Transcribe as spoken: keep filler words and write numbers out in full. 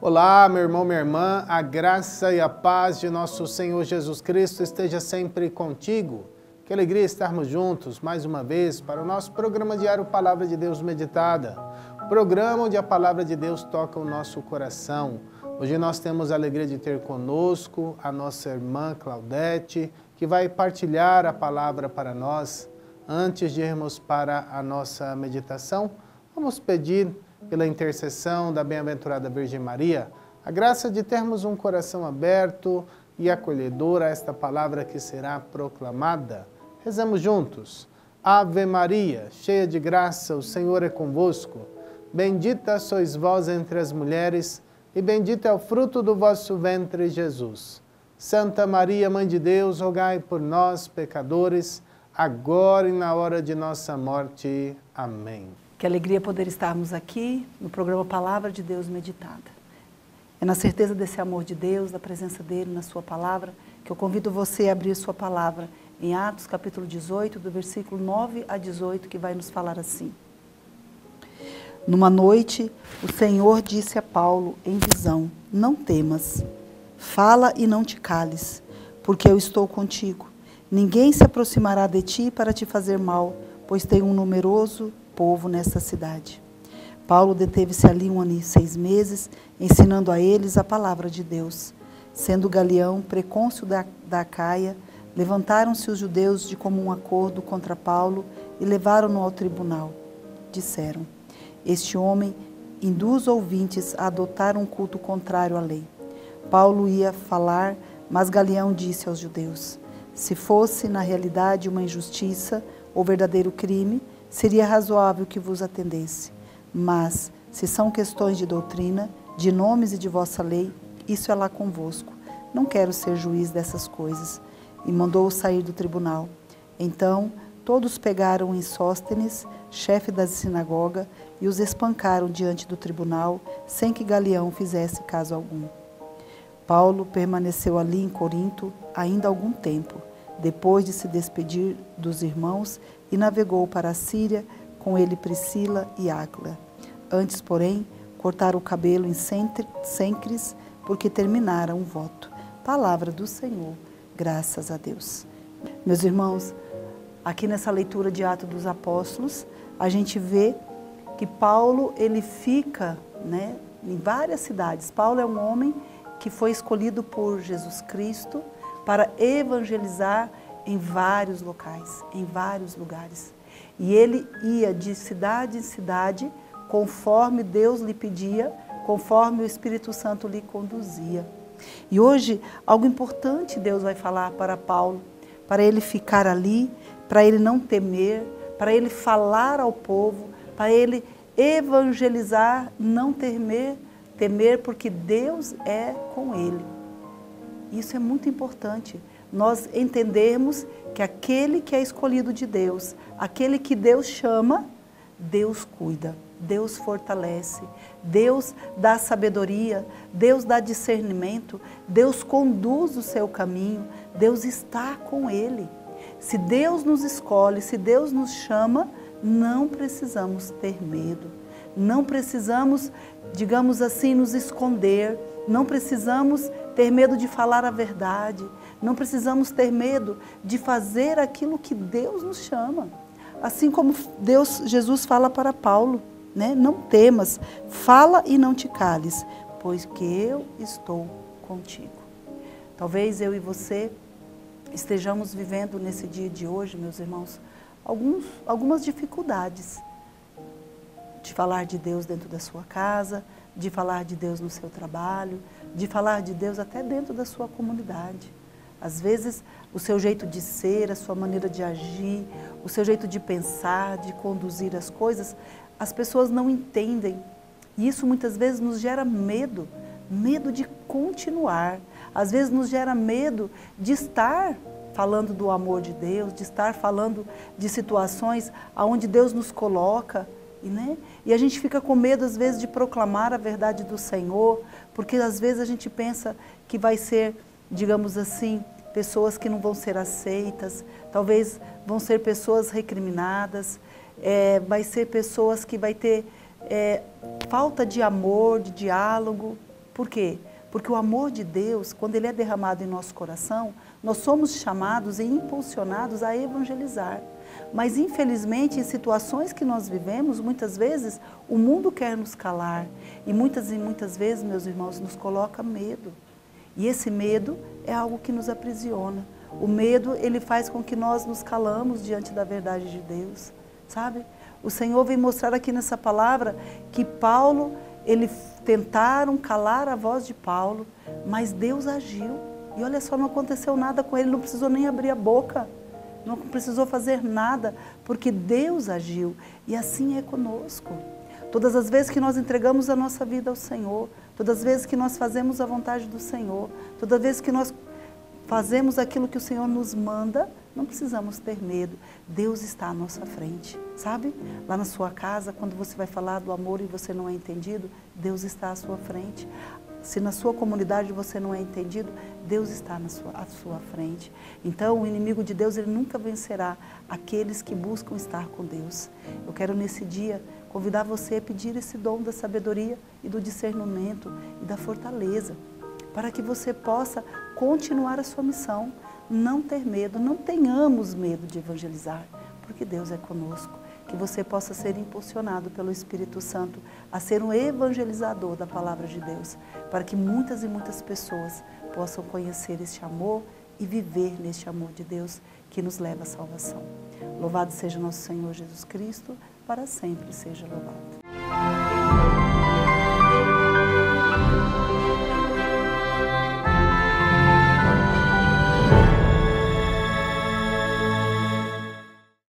Olá, meu irmão, minha irmã, a graça e a paz de nosso Senhor Jesus Cristo esteja sempre contigo. Que alegria estarmos juntos mais uma vez para o nosso programa diário Palavra de Deus Meditada. Programa onde a Palavra de Deus toca o nosso coração. Hoje nós temos a alegria de ter conosco a nossa irmã Claudete, que vai partilhar a palavra para nós. Antes de irmos para a nossa meditação, vamos pedir pela intercessão da bem-aventurada Virgem Maria, a graça de termos um coração aberto e acolhedor a esta palavra que será proclamada. Rezamos juntos. Ave Maria, cheia de graça, o Senhor é convosco. Bendita sois vós entre as mulheres, e bendito é o fruto do vosso ventre, Jesus. Santa Maria, Mãe de Deus, rogai por nós, pecadores, agora e na hora de nossa morte. Amém. Que alegria poder estarmos aqui no programa Palavra de Deus Meditada. É na certeza desse amor de Deus, da presença dele na sua palavra, que eu convido você a abrir sua palavra em Atos capítulo dezoito, do versículo nove a dezoito, que vai nos falar assim. Numa noite, o Senhor disse a Paulo em visão: não temas, fala e não te cales, porque eu estou contigo. Ninguém se aproximará de ti para te fazer mal, pois tem um numeroso povo nesta cidade. Paulo deteve-se ali um ano e seis meses, ensinando a eles a palavra de Deus. Sendo Galião precônsul da, da Acaia, levantaram-se os judeus de comum acordo contra Paulo e levaram-no ao tribunal. Disseram: este homem induz ouvintes a adotar um culto contrário à lei. Paulo ia falar, mas Galião disse aos judeus: se fosse na realidade uma injustiça ou verdadeiro crime, seria razoável que vos atendesse. Mas, se são questões de doutrina, de nomes e de vossa lei, isso é lá convosco. Não quero ser juiz dessas coisas. E mandou-o sair do tribunal. Então, todos pegaram em Sóstenes, chefe da sinagoga, e os espancaram diante do tribunal, sem que Galião fizesse caso algum. Paulo permaneceu ali em Corinto ainda algum tempo, depois de se despedir dos irmãos, e navegou para a Síria, com ele Priscila e Áquila. Antes, porém, cortaram o cabelo em Cencres, porque terminaram o voto. Palavra do Senhor, graças a Deus. Meus irmãos, aqui nessa leitura de Atos dos Apóstolos, a gente vê que Paulo, ele fica, né, em várias cidades. Paulo é um homem que foi escolhido por Jesus Cristo para evangelizar em vários locais, em vários lugares. E ele ia de cidade em cidade, conforme Deus lhe pedia, conforme o Espírito Santo lhe conduzia. E hoje, algo importante Deus vai falar para Paulo, para ele ficar ali, para ele não temer, para ele falar ao povo, para ele evangelizar, não temer, temer porque Deus é com ele. Isso é muito importante. Nós entendermos que aquele que é escolhido de Deus, aquele que Deus chama, Deus cuida, Deus fortalece, Deus dá sabedoria, Deus dá discernimento, Deus conduz o seu caminho, Deus está com ele. Se Deus nos escolhe, se Deus nos chama, não precisamos ter medo, não precisamos, digamos assim, nos esconder, não precisamos ter medo de falar a verdade, não precisamos ter medo de fazer aquilo que Deus nos chama. Assim como Deus, Jesus fala para Paulo, né? Não temas, fala e não te cales, pois que eu estou contigo. Talvez eu e você estejamos vivendo nesse dia de hoje, meus irmãos, alguns, algumas dificuldades de falar de Deus dentro da sua casa, de falar de Deus no seu trabalho, de falar de Deus até dentro da sua comunidade. Às vezes, o seu jeito de ser, a sua maneira de agir, o seu jeito de pensar, de conduzir as coisas, as pessoas não entendem. E isso muitas vezes nos gera medo, medo de continuar. Às vezes nos gera medo de estar falando do amor de Deus, de estar falando de situações onde Deus nos coloca. E, né? e a gente fica com medo, às vezes, de proclamar a verdade do Senhor, porque às vezes a gente pensa que vai ser, digamos assim, pessoas que não vão ser aceitas, talvez vão ser pessoas recriminadas, é, vai ser pessoas que vai ter é, falta de amor, de diálogo, Por quê? Porque o amor de Deus, quando ele é derramado em nosso coração, nós somos chamados e impulsionados a evangelizar. Mas, infelizmente, em situações que nós vivemos, muitas vezes, o mundo quer nos calar. E muitas e muitas vezes, meus irmãos, nos coloca medo. E esse medo é algo que nos aprisiona. O medo, ele faz com que nós nos calamos diante da verdade de Deus, sabe? O Senhor vem mostrar aqui nessa palavra que Paulo, ele tentaram calar a voz de Paulo, mas Deus agiu. E olha só, não aconteceu nada com ele, não precisou nem abrir a boca, não precisou fazer nada, porque Deus agiu. E assim é conosco. Todas as vezes que nós entregamos a nossa vida ao Senhor, todas as vezes que nós fazemos a vontade do Senhor, toda vez que nós fazemos aquilo que o Senhor nos manda, não precisamos ter medo. Deus está à nossa frente, sabe? Lá na sua casa, quando você vai falar do amor e você não é entendido, Deus está à sua frente. Se na sua comunidade você não é entendido, Deus está na sua, à sua frente. Então, o inimigo de Deus, ele nunca vencerá aqueles que buscam estar com Deus. Eu quero nesse dia convidar você a pedir esse dom da sabedoria e do discernimento e da fortaleza, para que você possa continuar a sua missão, não ter medo, não tenhamos medo de evangelizar, porque Deus é conosco. Que você possa ser impulsionado pelo Espírito Santo a ser um evangelizador da palavra de Deus, para que muitas e muitas pessoas possam conhecer este amor e viver neste amor de Deus que nos leva à salvação. Louvado seja nosso Senhor Jesus Cristo, para sempre seja louvado.